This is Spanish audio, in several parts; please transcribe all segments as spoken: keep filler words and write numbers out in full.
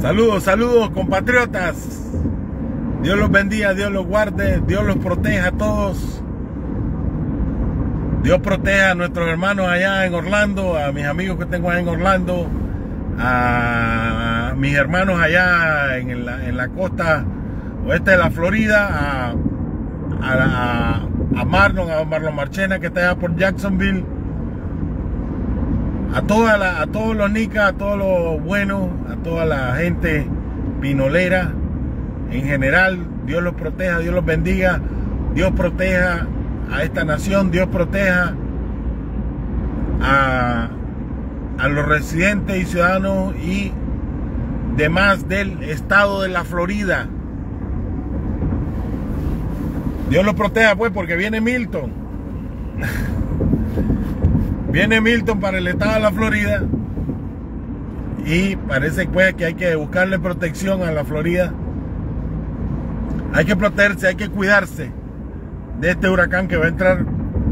Saludos, saludos, compatriotas. Dios los bendiga, Dios los guarde, Dios los proteja a todos. Dios proteja a nuestros hermanos allá en Orlando, a mis amigos que tengo allá en Orlando, a mis hermanos allá en la, en la costa oeste de la Florida, a, a, a Marlon, a Marlon Marchena que está allá por Jacksonville, a, toda la, a todos los nicas, a todos los buenos, a toda la gente pinolera en general. Dios los proteja, Dios los bendiga, Dios proteja a esta nación, Dios proteja a, a los residentes y ciudadanos y demás del estado de la Florida. Dios los proteja pues, porque viene Milton. Viene Milton para el estado de la Florida y parece pues que hay que buscarle protección a la Florida. Hay que protegerse, hay que cuidarse de este huracán que va a entrar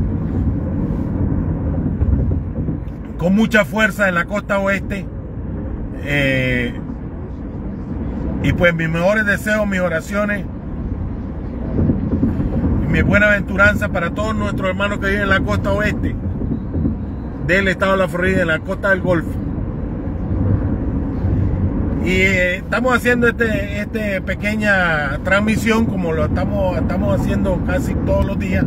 con mucha fuerza en la costa oeste. Eh, y pues mis mejores deseos, mis oraciones, mi buena aventuranza para todos nuestros hermanos que viven en la costa oeste del estado de la Florida, en la costa del Golfo. Y eh, estamos haciendo este, este pequeña transmisión como lo estamos, estamos haciendo casi todos los días,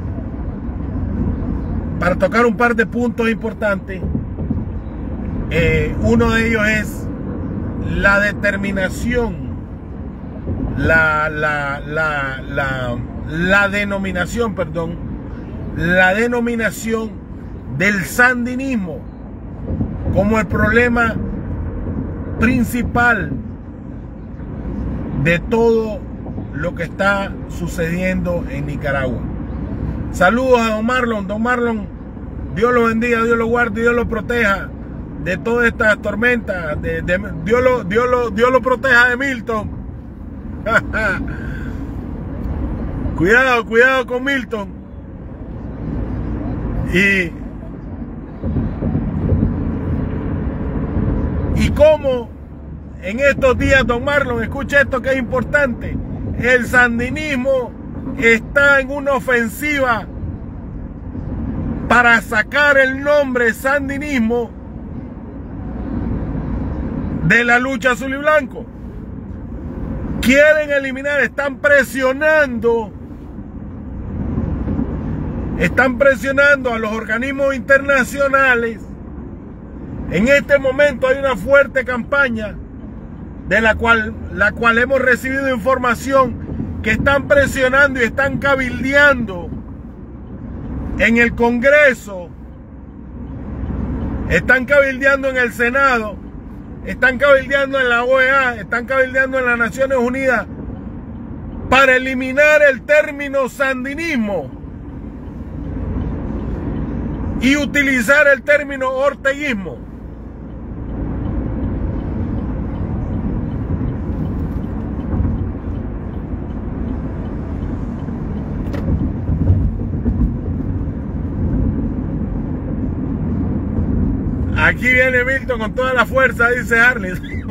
para tocar un par de puntos importantes. Eh, uno de ellos es la determinación, la, la, la, la, la denominación, perdón, la denominación del sandinismo como el problema principal de todo lo que está sucediendo en Nicaragua. Saludos a don Marlon. Don Marlon, Dios lo bendiga, Dios lo guarde, Dios lo proteja de todas estas tormentas. De, de, Dios, lo, Dios, lo, Dios lo proteja de Milton. Cuidado, cuidado con Milton. Y Y como en estos días, don Marlon, escuche esto que es importante, el sandinismo está en una ofensiva para sacar el nombre sandinismo de la lucha azul y blanco. Quieren eliminar, están presionando, están presionando a los organismos internacionales. En este momento hay una fuerte campaña de la cual, la cual hemos recibido información que están presionando y están cabildeando en el Congreso, están cabildeando en el Senado, están cabildeando en la O E A, están cabildeando en las Naciones Unidas para eliminar el término sandinismo y utilizar el término orteguismo. Aquí viene Milton con toda la fuerza, dice Harley.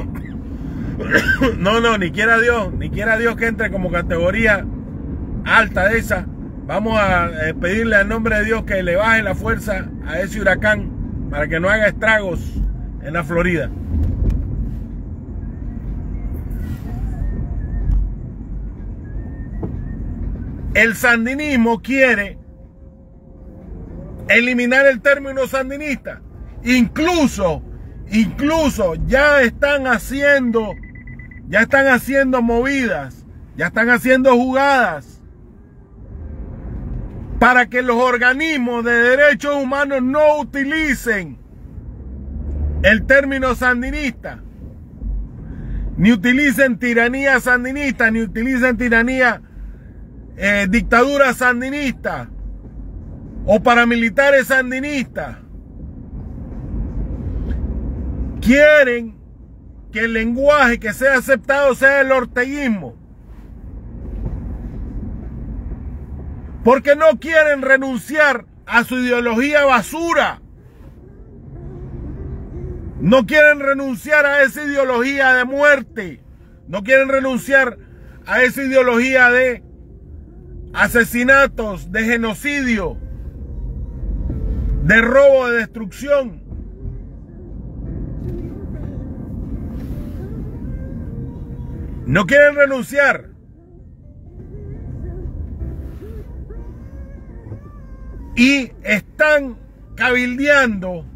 No, no, ni quiera Dios, ni quiera Dios que entre como categoría alta de esa. Vamos a eh, pedirle al nombre de Dios que le baje la fuerza a ese huracán para que no haga estragos en la Florida. El sandinismo quiere eliminar el término sandinista. Incluso, incluso ya están haciendo, ya están haciendo movidas, ya están haciendo jugadas para que los organismos de derechos humanos no utilicen el término sandinista, ni utilicen tiranía sandinista, ni utilicen tiranía, eh, dictadura sandinista o paramilitares sandinistas. Quieren que el lenguaje que sea aceptado sea el orteguismo, porque no quieren renunciar a su ideología basura No quieren renunciar a esa ideología de muerte. No quieren renunciar a esa ideología de asesinatos, de genocidio, de robo, de destrucción. No quieren renunciar. Y están cabildeando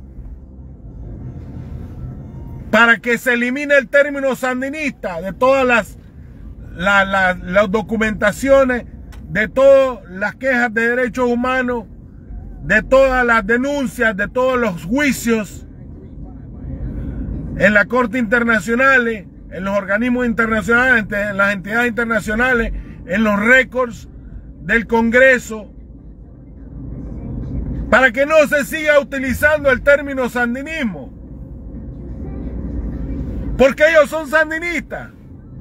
para que se elimine el término sandinista de todas las, la, la, las documentaciones, de todas las quejas de derechos humanos, de todas las denuncias, de todos los juicios en la Corte Internacional, en los organismos internacionales, en las entidades internacionales, en los récords del Congreso, para que no se siga utilizando el término sandinismo. Porque ellos son sandinistas.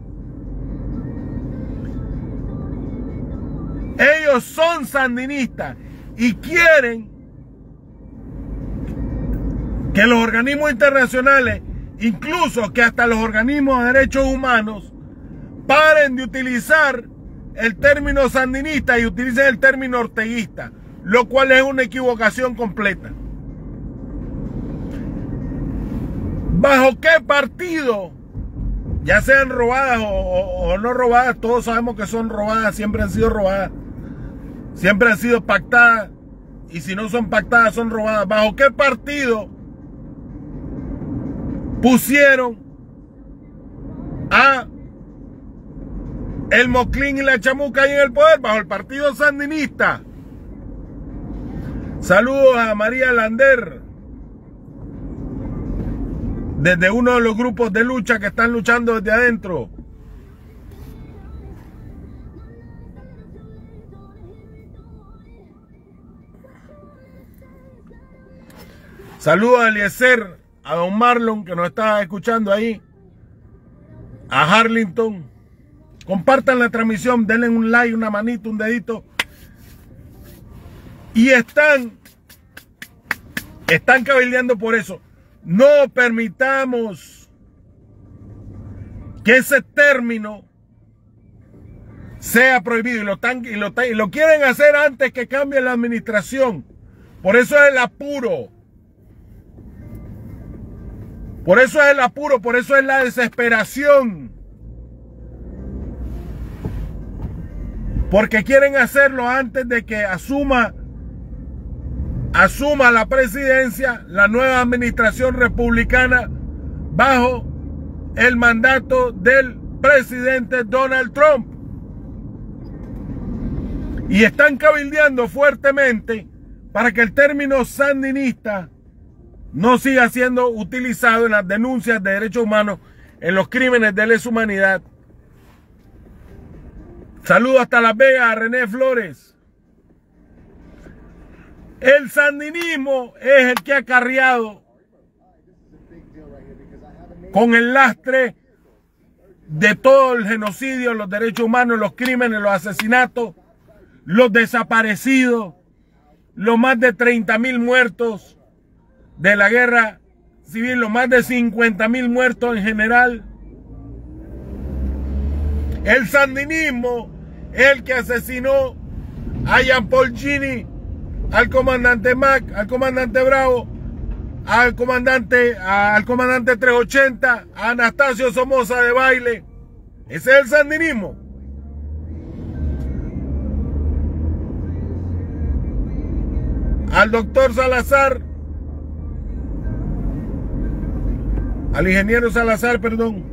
Ellos son sandinistas y quieren que los organismos internacionales, incluso que hasta los organismos de derechos humanos, paren de utilizar el término sandinista y utilicen el término orteguista, lo cual es una equivocación completa. ¿Bajo qué partido, ya sean robadas o, o, o no robadas? Todos sabemos que son robadas, siempre han sido robadas, siempre han sido pactadas, y si no son pactadas son robadas. ¿Bajo qué partido pusieron a el Moclín y la Chamuca ahí en el poder? Bajo el partido sandinista. Saludos a María Lander, desde uno de los grupos de lucha que están luchando desde adentro. Saludos a Eliezer, a Don Marlon, que nos está escuchando ahí, a Harlington. Compartan la transmisión, denle un like, una manito, un dedito. Y están, están cabildeando por eso. No permitamos que ese término sea prohibido. Y lo, tan, y, lo, y lo quieren hacer antes que cambie la administración. Por eso es el apuro. Por eso es el apuro, por eso es la desesperación. Porque quieren hacerlo antes de que asuma asuma la presidencia la nueva administración republicana bajo el mandato del presidente Donald Trump. Y están cabildeando fuertemente para que el término sandinista no siga siendo utilizado en las denuncias de derechos humanos, en los crímenes de lesa humanidad. Saludos hasta Las Vegas a René Flores. El sandinismo es el que ha carriado con el lastre de todo el genocidio, los derechos humanos, los crímenes, los asesinatos, los desaparecidos, los más de treinta mil muertos de la guerra civil, los más de cincuenta mil muertos en general. El sandinismo es el que asesinó a Jean Paul Gini, al comandante Mac, al comandante Bravo, al comandante, al comandante trescientos ochenta, a Anastasio Somoza de Baile. Ese es el sandinismo. Al doctor Salazar, al ingeniero Salazar, perdón.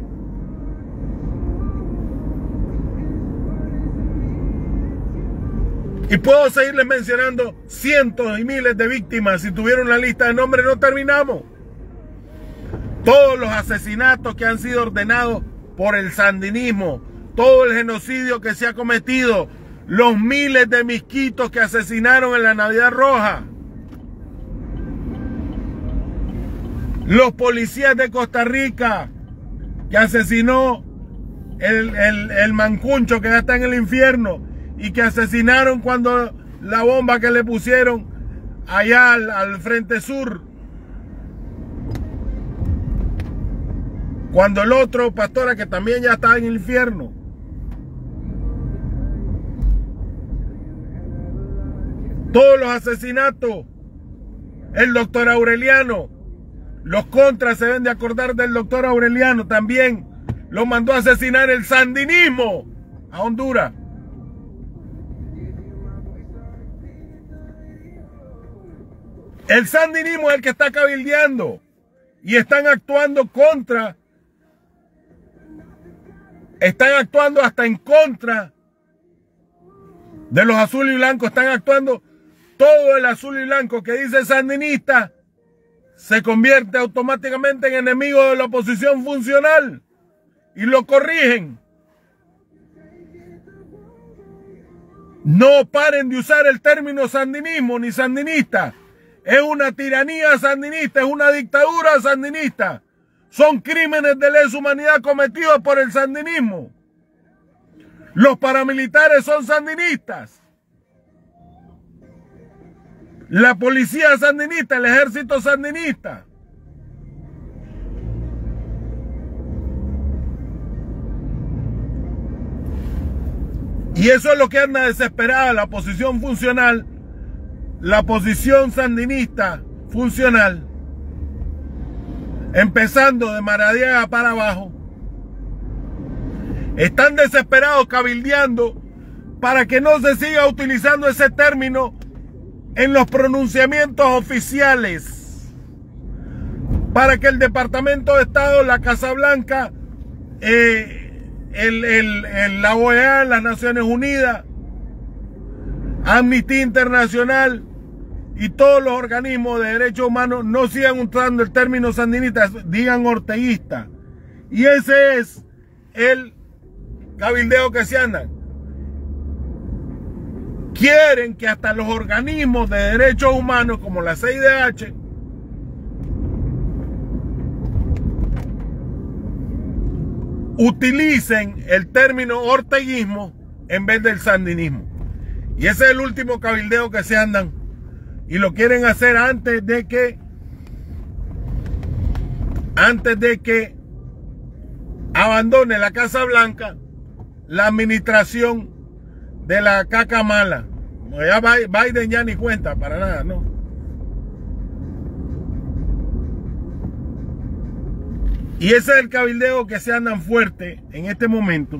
Y puedo seguirles mencionando cientos y miles de víctimas. Si tuvieron la lista de nombres, no terminamos. Todos los asesinatos que han sido ordenados por el sandinismo, todo el genocidio que se ha cometido, los miles de misquitos que asesinaron en la Navidad Roja, los policías de Costa Rica que asesinó el, el, el Mancuncho que ya está en el infierno, y que asesinaron cuando la bomba que le pusieron allá al, al frente sur. Cuando el otro, pastora, que también ya está en el infierno. Todos los asesinatos, el doctor Aureliano, los contras se deben de acordar del doctor Aureliano, también lo mandó a asesinar el sandinismo a Honduras. El sandinismo es el que está cabildeando y están actuando contra, están actuando hasta en contra de los azules y blancos, están actuando. Todo el azul y blanco que dice sandinista se convierte automáticamente en enemigo de la oposición funcional y lo corrigen. No paren de usar el término sandinismo ni sandinista. Es una tiranía sandinista, es una dictadura sandinista. Son crímenes de lesa humanidad cometidos por el sandinismo. Los paramilitares son sandinistas. La policía sandinista, el ejército sandinista. Y eso es lo que anda desesperada la oposición funcional, la oposición sandinista funcional, empezando de Maradiaga para abajo. Están desesperados cabildeando para que no se siga utilizando ese término en los pronunciamientos oficiales, para que el Departamento de Estado, la Casa Blanca, eh, el, el, el, la O E A, las Naciones Unidas, Amnistía Internacional y todos los organismos de derechos humanos no sigan usando el término sandinista, digan orteguista. Y ese es el cabildeo que se andan. Quieren que hasta los organismos de derechos humanos como la C I D H utilicen el término orteguismo en vez del sandinismo. Y ese es el último cabildeo que se andan. Y lo quieren hacer antes de que antes de que abandone la Casa Blanca la administración de la caca mala. Ya Biden ya ni cuenta para nada, ¿no? Y ese es el cabildeo que se andan fuerte en este momento.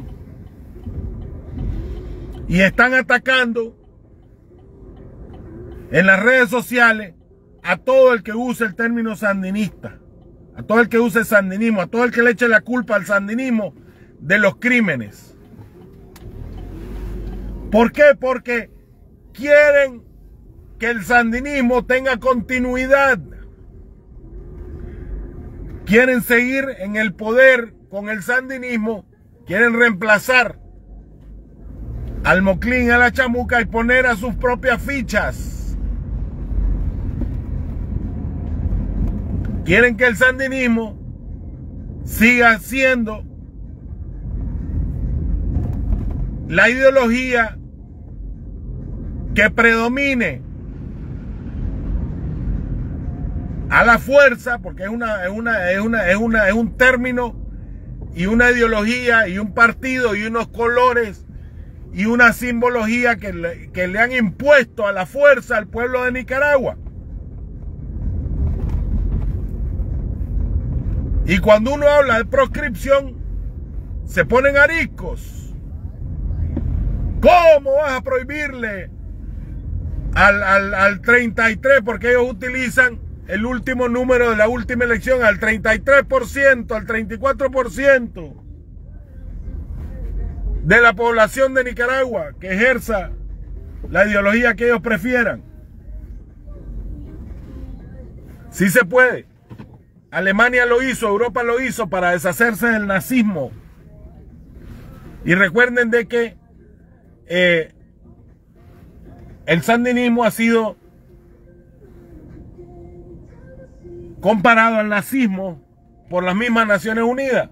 Y están atacando en las redes sociales a todo el que use el término sandinista, a todo el que use el sandinismo, a todo el que le eche la culpa al sandinismo de los crímenes. ¿Por qué? Porque quieren que el sandinismo tenga continuidad. Quieren seguir en el poder con el sandinismo. Quieren reemplazar al Moclín, a la Chamuca y poner a sus propias fichas. Quieren que el sandinismo siga siendo la ideología que predomine a la fuerza, porque es una, es una, es una, es una, es un término y una ideología y un partido y unos colores y una simbología que le, que le han impuesto a la fuerza al pueblo de Nicaragua. Y cuando uno habla de proscripción, se ponen ariscos. ¿Cómo vas a prohibirle al, al, al treinta y tres? Porque ellos utilizan el último número de la última elección, al treinta y tres por ciento, al treinta y cuatro por ciento de la población de Nicaragua que ejerza la ideología que ellos prefieran. Sí se puede. Alemania lo hizo, Europa lo hizo para deshacerse del nazismo. Y recuerden de que eh, el sandinismo ha sido comparado al nazismo por las mismas Naciones Unidas.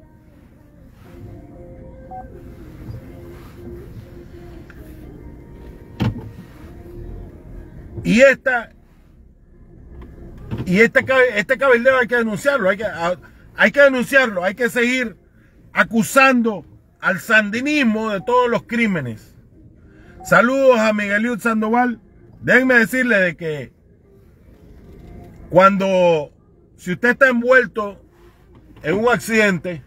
Y esta y este, este cabildeo hay que denunciarlo. Hay que, hay que denunciarlo, hay que seguir acusando al sandinismo de todos los crímenes. Saludos a Miguel Eliud Sandoval. Déjenme decirle de que cuando, si usted está envuelto en un accidente,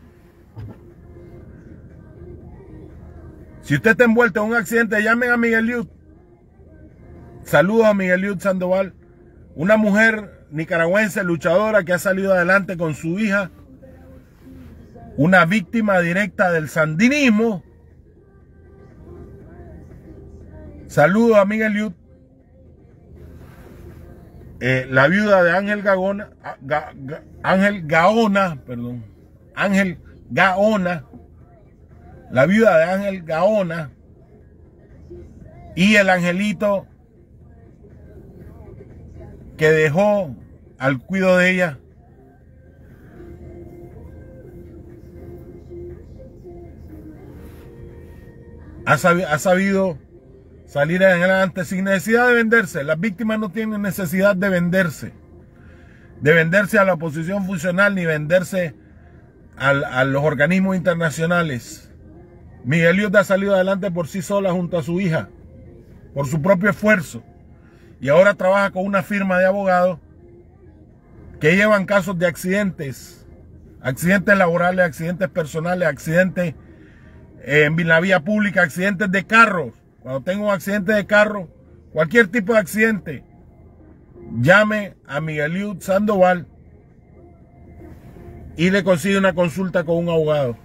si usted está envuelto en un accidente, llamen a Miguel Eliud. Saludos a Miguel Eliud Sandoval, una mujer nicaragüense luchadora que ha salido adelante con su hija, una víctima directa del sandinismo. Saludos a Miguel Eliud. Eh, la viuda de Ángel Gaona, Ga, Ga, Ángel Gaona, perdón, Ángel Gaona, la viuda de Ángel Gaona y el angelito que dejó al cuidado de ella. Ha sabido, ha sabido salir adelante sin necesidad de venderse. Las víctimas no tienen necesidad de venderse, de venderse a la oposición funcional ni venderse al, a los organismos internacionales. Miguel Eliud ha salido adelante por sí sola junto a su hija, por su propio esfuerzo, y ahora trabaja con una firma de abogados que llevan casos de accidentes, accidentes laborales, accidentes personales, accidentes en la vía pública, accidentes de carros. Cuando tengo un accidente de carro, cualquier tipo de accidente, llame a Miguel Eliud Sandoval y le consigue una consulta con un abogado.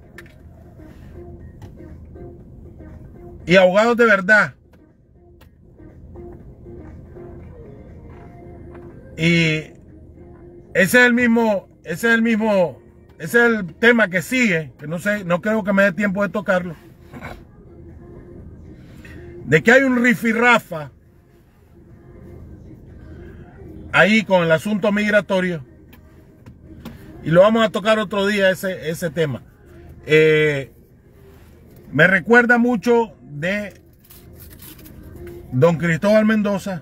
Y abogados de verdad. Y ese es el mismo, ese es el mismo, ese es el tema que sigue, que no sé, no creo que me dé tiempo de tocarlo. De que hay un rifirrafa ahí con el asunto migratorio. Y lo vamos a tocar otro día ese, ese tema. Eh, me recuerda mucho de don Cristóbal Mendoza,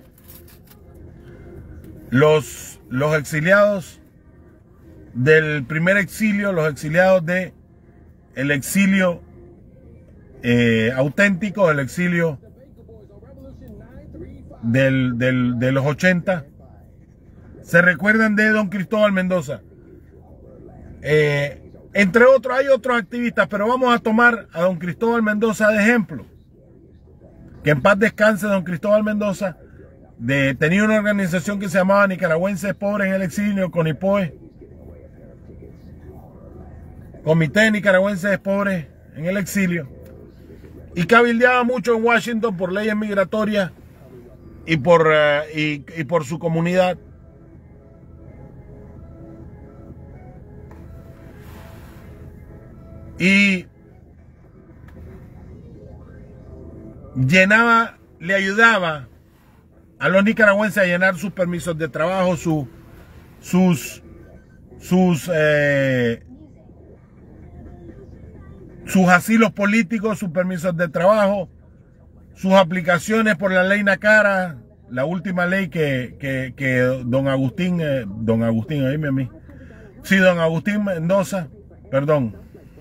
los, los exiliados del primer exilio, los exiliados de el exilio eh, auténtico, el exilio del, del, de los ochenta. Se recuerdan de don Cristóbal Mendoza. Eh, entre otros, hay otros activistas, pero vamos a tomar a don Cristóbal Mendoza de ejemplo. Que en paz descanse don Cristóbal Mendoza. De, tenía una organización que se llamaba Nicaragüenses Pobres en el Exilio, CONIPOE. Comité de Nicaragüenses Pobres en el Exilio. Y cabildeaba mucho en Washington por leyes migratorias y por, uh, y, y por su comunidad. Y llenaba, le ayudaba a los nicaragüenses a llenar sus permisos de trabajo, su, sus, sus, eh, sus asilos políticos, sus permisos de trabajo, sus aplicaciones por la ley Nacara, la última ley que, que, que don Agustín, eh, don Agustín, oíme a mí, sí, don Agustín Mendoza, perdón,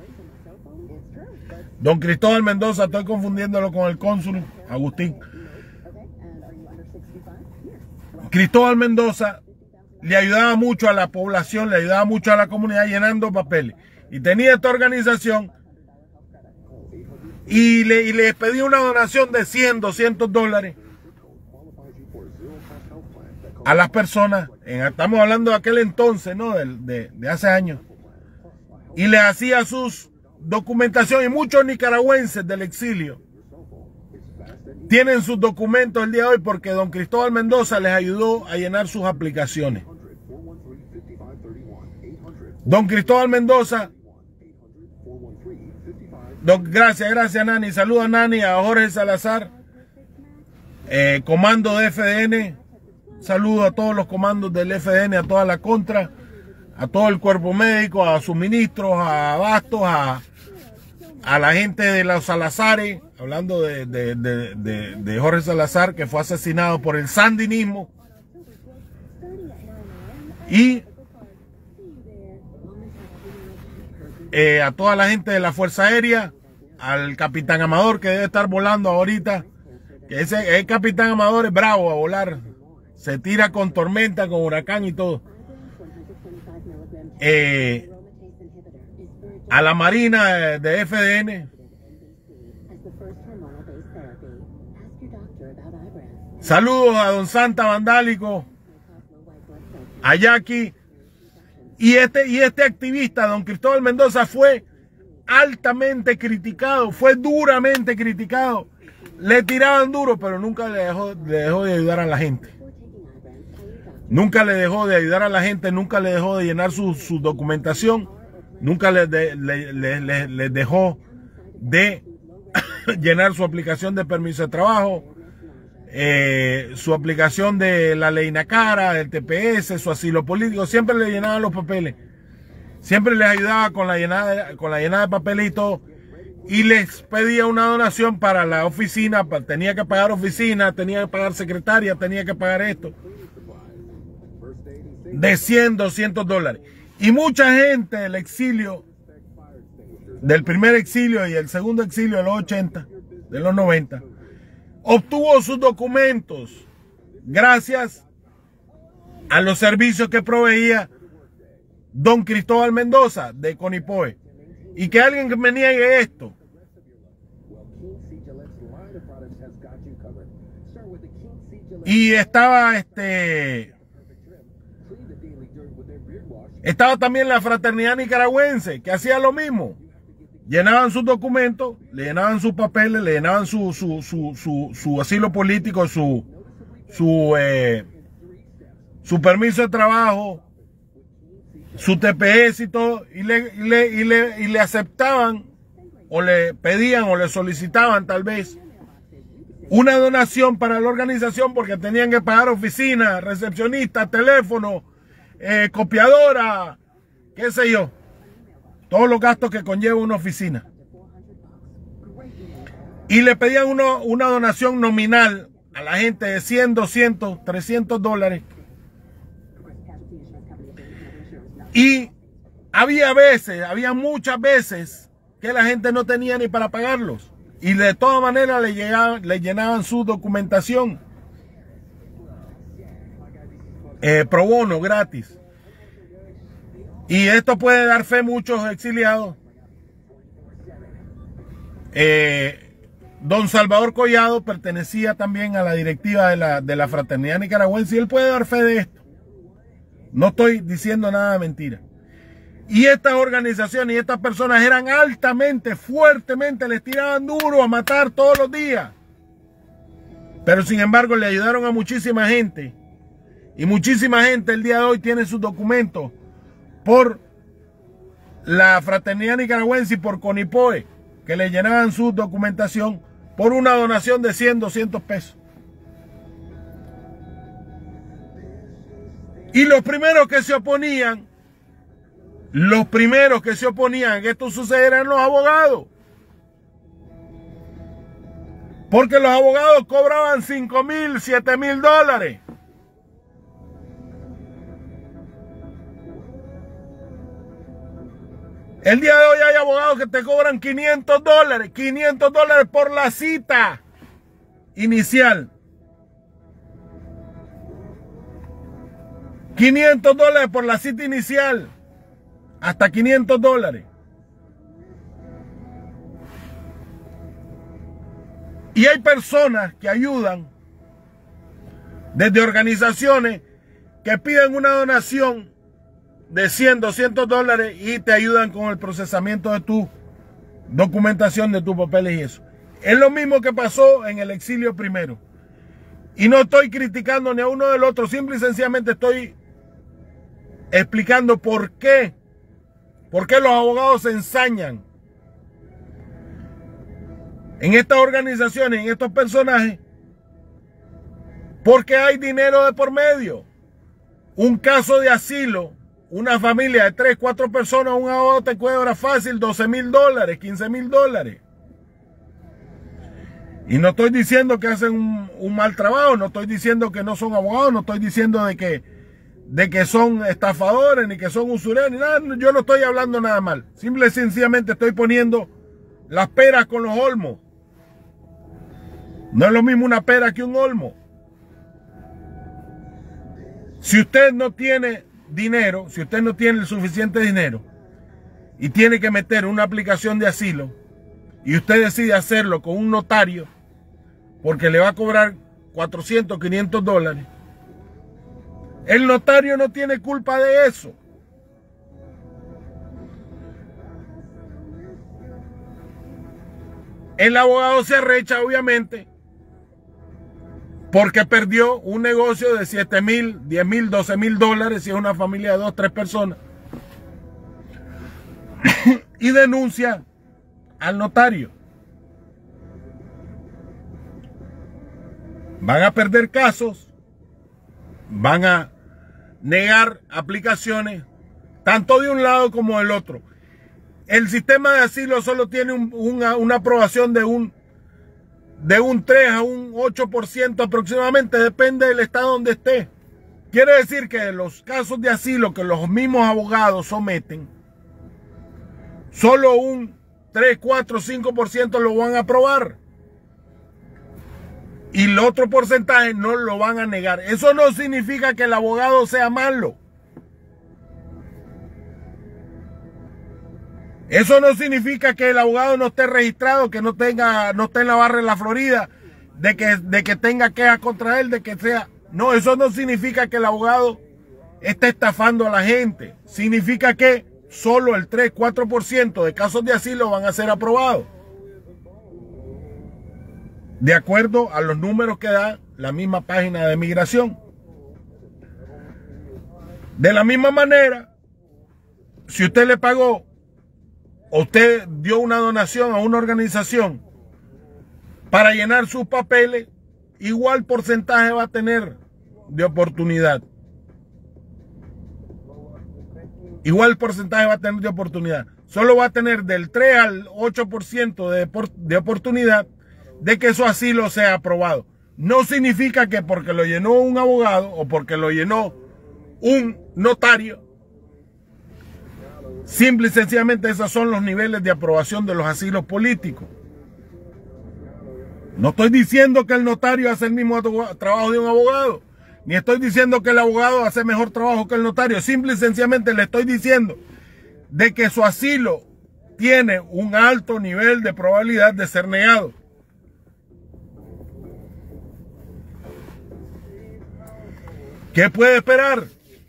don Cristóbal Mendoza, estoy confundiéndolo con el cónsul Agustín. Cristóbal Mendoza le ayudaba mucho a la población, le ayudaba mucho a la comunidad llenando papeles. Y tenía esta organización y le, y le pedía una donación de cien, doscientos dólares a las personas. En, estamos hablando de aquel entonces, ¿no? De, de, de hace años. Y le hacía sus documentación, y muchos nicaragüenses del exilio tienen sus documentos el día de hoy porque don Cristóbal Mendoza les ayudó a llenar sus aplicaciones. Don Cristóbal Mendoza, don, gracias, gracias Nani, saluda a Nani, a Jorge Salazar, eh, comando de F D N, saludo a todos los comandos del F D N, a toda la contra, a todo el cuerpo médico, a suministros, a abastos, a a la gente de los Salazares, hablando de, de, de, de, de Jorge Salazar, que fue asesinado por el sandinismo. Y eh, a toda la gente de la Fuerza Aérea, al Capitán Amador que debe estar volando ahorita, que ese el Capitán Amador es bravo a volar, se tira con tormenta, con huracán y todo. Eh, a la Marina de F D N, saludos a Don Santa Vandálico, a Jackie. Y este, y este activista, don Cristóbal Mendoza, fue altamente criticado, fue duramente criticado. Le tiraban duro, pero nunca le dejó, le dejó de ayudar a la gente. Nunca le dejó de ayudar a la gente, nunca le dejó de llenar su, su documentación, nunca le, de, le, le, le, le dejó de llenar su aplicación de permiso de trabajo, eh, su aplicación de la ley Nacara, el T P S, su asilo político. Siempre le llenaban los papeles, siempre les ayudaba con la llenada, con la llenada de papelito y les pedía una donación para la oficina. Tenía que pagar oficina, tenía que pagar secretaria, tenía que pagar esto, de cien, doscientos dólares. Y mucha gente del exilio, del primer exilio y el segundo exilio de los ochenta, de los noventa, obtuvo sus documentos gracias a los servicios que proveía don Cristóbal Mendoza de CONIPOE. Y que alguien que me niegue esto, y estaba este estaba también la Fraternidad Nicaragüense, que hacía lo mismo. Llenaban sus documentos, le llenaban sus papeles, le llenaban su, su, su, su, su asilo político, su, su, eh, su permiso de trabajo, su T P S y todo, y le, y, le, y, le, y le aceptaban, o le pedían, o le solicitaban tal vez, una donación para la organización, porque tenían que pagar oficina, recepcionista, teléfono, eh, copiadora, qué sé yo. Todos los gastos que conlleva una oficina. Y le pedían uno, una donación nominal a la gente de cien, doscientos, trescientos dólares. Y había veces, había muchas veces que la gente no tenía ni para pagarlos. Y de todas maneras le, llegaban, le llenaban su documentación. Eh, pro bono, gratis. Y esto puede dar fe a muchos exiliados. Eh, don Salvador Collado pertenecía también a la directiva de la, de la Fraternidad Nicaragüense y él puede dar fe de esto. No estoy diciendo nada de mentira. Y estas organizaciones y estas personas eran altamente, fuertemente, les tiraban duro a matar todos los días. Pero sin embargo le ayudaron a muchísima gente. Y muchísima gente el día de hoy tiene sus documentos por la Fraternidad Nicaragüense y por CONIPOE, que le llenaban su documentación por una donación de cien, doscientos pesos. Y los primeros que se oponían, los primeros que se oponían a que esto sucediera eran los abogados. Porque los abogados cobraban cinco mil, siete mil dólares. El día de hoy hay abogados que te cobran quinientos dólares, quinientos dólares por la cita inicial. quinientos dólares por la cita inicial. Hasta quinientos dólares. Y hay personas que ayudan desde organizaciones que piden una donación de cien, doscientos dólares y te ayudan con el procesamiento de tu documentación, de tus papeles y eso. Es lo mismo que pasó en el exilio primero. Y no estoy criticando ni a uno del otro, simple y sencillamente estoy explicando por qué, por qué los abogados se ensañan en estas organizaciones, en estos personajes, porque hay dinero de por medio. Un caso de asilo, una familia de tres, cuatro personas, un abogado te cobra fácil doce mil dólares, quince mil dólares. Y no estoy diciendo que hacen un, un mal trabajo, no estoy diciendo que no son abogados, no estoy diciendo de que, de que son estafadores, ni que son usureros, ni nada. Yo no estoy hablando nada mal. Simple y sencillamente estoy poniendo las peras con los olmos. No es lo mismo una pera que un olmo. Si usted no tiene dinero, si usted no tiene el suficiente dinero y tiene que meter una aplicación de asilo y usted decide hacerlo con un notario porque le va a cobrar cuatrocientos, quinientos dólares, el notario no tiene culpa de eso. El abogado se arrecha, obviamente, porque perdió un negocio de siete mil, diez mil, doce mil dólares si es una familia de dos, tres personas. Y denuncia al notario. Van a perder casos, van a negar aplicaciones, tanto de un lado como del otro. El sistema de asilo solo tiene un, una, una aprobación de un de un tres a un ocho por ciento aproximadamente, depende del estado donde esté. Quiere decir que los casos de asilo que los mismos abogados someten, solo un tres, cuatro, cinco por ciento lo van a aprobar. Y el otro porcentaje no lo van a negar. Eso no significa que el abogado sea malo. Eso no significa que el abogado no esté registrado, que no tenga, no esté en la barra de la Florida, de que, de que tenga quejas contra él, de que sea. No, eso no significa que el abogado esté estafando a la gente. Significa que solo el tres, cuatro por ciento de casos de asilo van a ser aprobados. De acuerdo a los números que da la misma página de migración. De la misma manera, si usted le pagó o usted dio una donación a una organización para llenar sus papeles, igual porcentaje va a tener de oportunidad. Igual porcentaje va a tener de oportunidad. Solo va a tener del tres al ocho por ciento de, de oportunidad de que su asilo sea aprobado. No significa que porque lo llenó un abogado o porque lo llenó un notario, simple y sencillamente esos son los niveles de aprobación de los asilos políticos. No estoy diciendo que el notario hace el mismo trabajo de un abogado, ni estoy diciendo que el abogado hace mejor trabajo que el notario. Simple y sencillamente le estoy diciendo de que su asilo tiene un alto nivel de probabilidad de ser negado. ¿Qué puede esperar?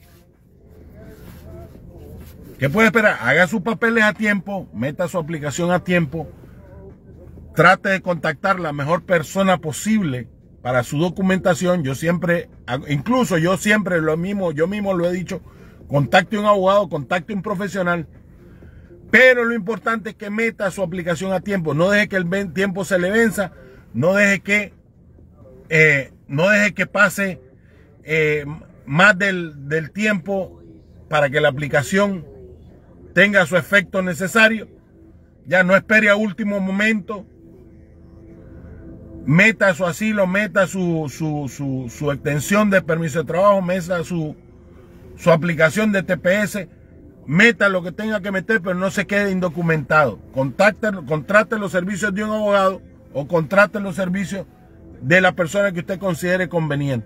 ¿Qué puede esperar? Haga sus papeles a tiempo, meta su aplicación a tiempo, trate de contactar la mejor persona posible para su documentación. Yo siempre, incluso yo siempre lo mismo, yo mismo lo he dicho, contacte a un abogado, contacte a un profesional, pero lo importante es que meta su aplicación a tiempo. No deje que el tiempo se le venza, no deje que, eh, no deje que pase eh, más del, del tiempo para que la aplicación tenga su efecto necesario. Ya no espere a último momento. Meta su asilo, meta su, su, su, su extensión de permiso de trabajo, meta su, su aplicación de T P S, meta lo que tenga que meter, pero no se quede indocumentado. Contacte, contrate los servicios de un abogado o contrate los servicios de la persona que usted considere conveniente.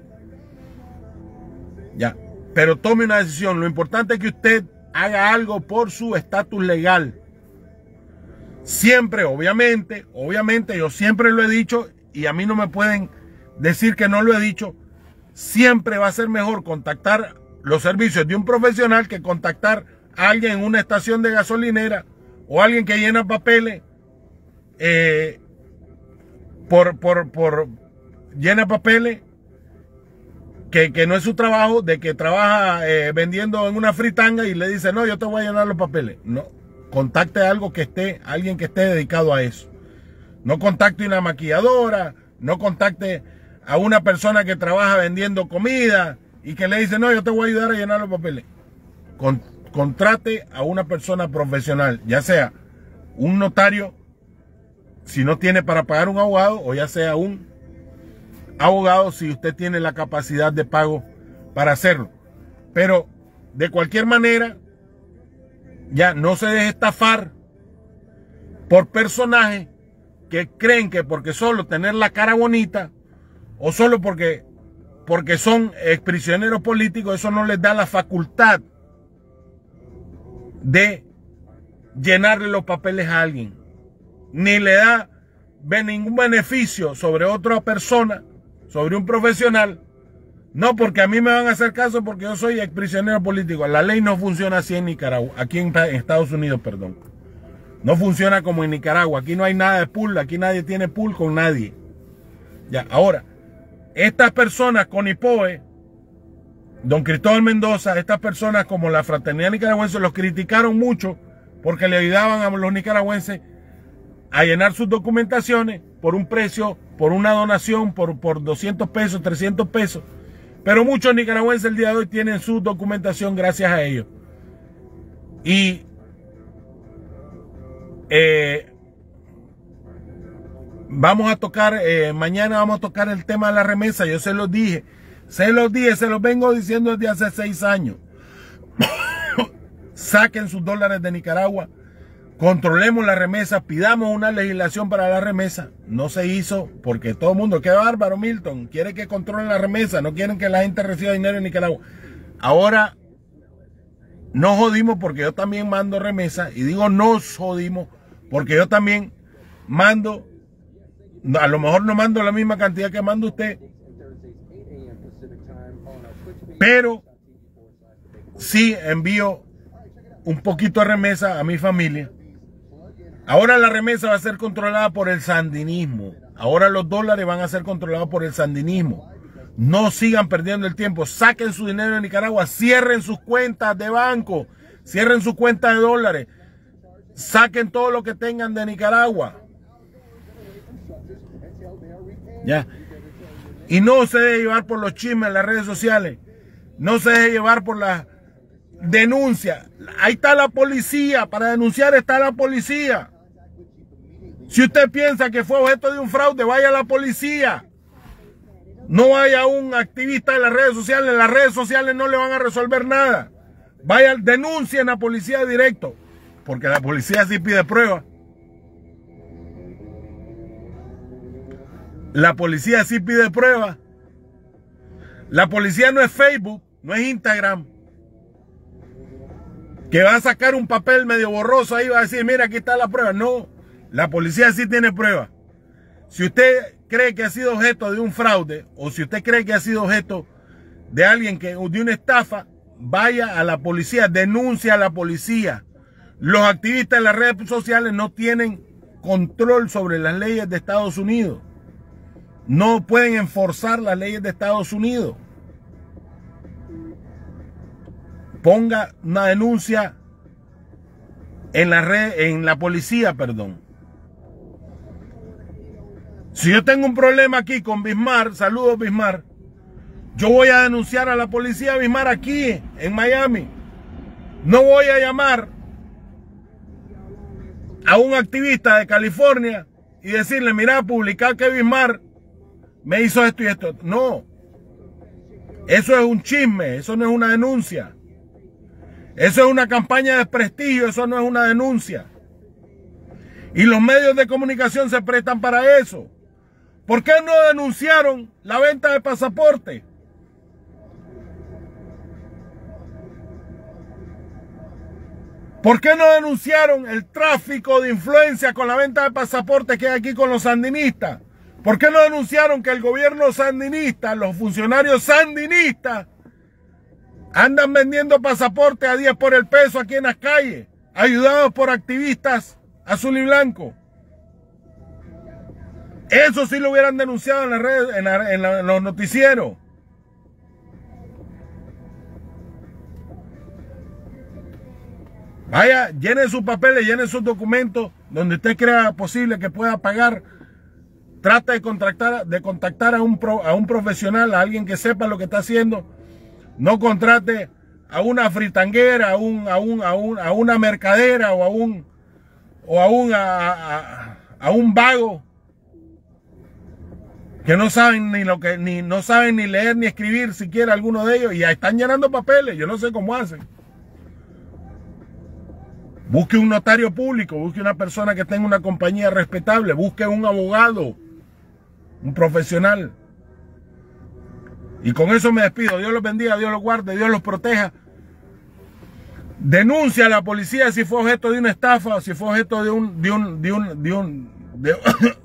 Ya, pero tome una decisión. Lo importante es que usted haga algo por su estatus legal. Siempre, obviamente, obviamente, yo siempre lo he dicho y a mí no me pueden decir que no lo he dicho. Siempre va a ser mejor contactar los servicios de un profesional que contactar a alguien en una estación de gasolinera o alguien que llena papeles eh, por, por, por llena papeles Que, que no es su trabajo, de que trabaja eh, vendiendo en una fritanga y le dice, no, yo te voy a llenar los papeles. No, contacte a algo que esté, alguien que esté dedicado a eso. No contacte una maquilladora, no contacte a una persona que trabaja vendiendo comida y que le dice, no, yo te voy a ayudar a llenar los papeles. Con, contrate a una persona profesional, ya sea un notario, si no tiene para pagar un abogado, o ya sea un abogado si usted tiene la capacidad de pago para hacerlo. Pero de cualquier manera, ya no se deje estafar por personajes que creen que porque solo tener la cara bonita o solo porque, porque son exprisioneros políticos, eso no les da la facultad de llenarle los papeles a alguien, ni le da ningún beneficio sobre otra persona, sobre un profesional. No, porque a mí me van a hacer caso porque yo soy exprisionero político. La ley no funciona así en Nicaragua, aquí en Estados Unidos, perdón. No funciona como en Nicaragua. Aquí no hay nada de pool, aquí nadie tiene pool con nadie. Ya, ahora, estas personas con Ipoe, don Cristóbal Mendoza, estas personas como la Fraternidad Nicaragüense los criticaron mucho porque le ayudaban a los nicaragüenses a llenar sus documentaciones por un precio, por una donación, por, por doscientos pesos, trescientos pesos. Pero muchos nicaragüenses el día de hoy tienen su documentación gracias a ellos. Y eh, vamos a tocar, eh, mañana vamos a tocar el tema de la remesa. Yo se los dije, se los dije, se los vengo diciendo desde hace seis años. Saquen sus dólares de Nicaragua, controlemos la remesa, pidamos una legislación para la remesa. No se hizo porque todo el mundo, qué bárbaro Milton, quiere que controlen la remesa, no quieren que la gente reciba dinero en Nicaragua. Ahora nos jodimos porque yo también mando remesa, y digo nos jodimos porque yo también mando, a lo mejor no mando la misma cantidad que manda usted, pero sí envío un poquito de remesa a mi familia. Ahora la remesa va a ser controlada por el sandinismo. Ahora los dólares van a ser controlados por el sandinismo. No sigan perdiendo el tiempo. Saquen su dinero de Nicaragua. Cierren sus cuentas de banco. Cierren sus cuentas de dólares. Saquen todo lo que tengan de Nicaragua. Ya. Y no se deje llevar por los chismes en las redes sociales. No se deje llevar por las denuncias. Ahí está la policía. Para denunciar está la policía. Si usted piensa que fue objeto de un fraude, vaya a la policía. No vaya a un activista en las redes sociales. En las redes sociales no le van a resolver nada. Vaya, denuncien a la policía directo. Porque la policía sí pide pruebas. La policía sí pide pruebas. La policía no es Facebook, no es Instagram, que va a sacar un papel medio borroso ahí y va a decir, mira, aquí está la prueba. No, la policía sí tiene pruebas. Si usted cree que ha sido objeto de un fraude, o si usted cree que ha sido objeto de alguien que, de una estafa, vaya a la policía, denuncia a la policía. Los activistas en las redes sociales no tienen control sobre las leyes de Estados Unidos. No pueden enforzar las leyes de Estados Unidos. Ponga una denuncia en la red, en la policía, perdón. Si yo tengo un problema aquí con Bismarck, saludos Bismarck, yo voy a denunciar a la policía de Bismarck aquí en Miami. No voy a llamar a un activista de California y decirle, mira, publicar que Bismarck me hizo esto y esto. No, eso es un chisme, eso no es una denuncia. Eso es una campaña de desprestigio, eso no es una denuncia. Y los medios de comunicación se prestan para eso. ¿Por qué no denunciaron la venta de pasaporte? ¿Por qué no denunciaron el tráfico de influencia con la venta de pasaporte que hay aquí con los sandinistas? ¿Por qué no denunciaron que el gobierno sandinista, los funcionarios sandinistas, andan vendiendo pasaportes a diez por el peso aquí en las calles, ayudados por activistas azul y blanco? Eso sí lo hubieran denunciado en las redes, en, la, en, la, en los noticieros. Vaya, llene sus papeles, llene sus documentos donde usted crea posible que pueda pagar. Trata de contactar, de contactar a, un pro, a un profesional, a alguien que sepa lo que está haciendo. No contrate a una fritanguera, a, un, a, un, a, un, a una mercadera o a un, o a un, a, a, a un vago que no saben ni lo que ni no saben ni leer ni escribir siquiera alguno de ellos, y ya están llenando papeles. Yo no sé cómo hacen. Busque un notario público, busque una persona que tenga una compañía respetable, busque un abogado, un profesional. Y con eso me despido. Dios los bendiga, Dios los guarde, Dios los proteja. Denuncia a la policía si fue objeto de una estafa, si fue objeto de un, de un, de un, de un, de,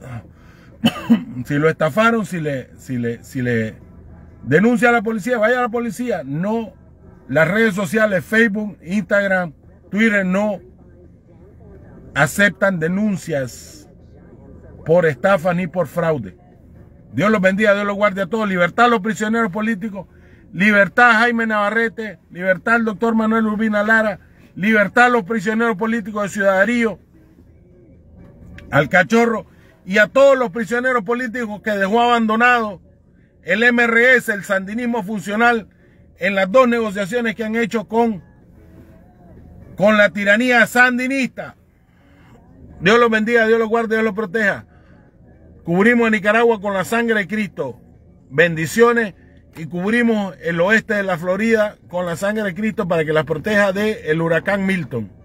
si lo estafaron, si le, si le, si le denuncia a la policía, vaya a la policía. No, las redes sociales, Facebook, Instagram, Twitter, no aceptan denuncias por estafa ni por fraude. Dios los bendiga, Dios los guarde a todos. Libertad a los prisioneros políticos, libertad a Jaime Navarrete, libertad al doctor Manuel Urbina Lara, libertad a los prisioneros políticos de Ciudad Darío, al Cachorro y a todos los prisioneros políticos que dejó abandonado el M R S, el sandinismo funcional, en las dos negociaciones que han hecho con, con la tiranía sandinista. Dios los bendiga, Dios los guarde, Dios los proteja. Cubrimos a Nicaragua con la sangre de Cristo. Bendiciones. Y cubrimos el oeste de la Florida con la sangre de Cristo para que las proteja del huracán Milton.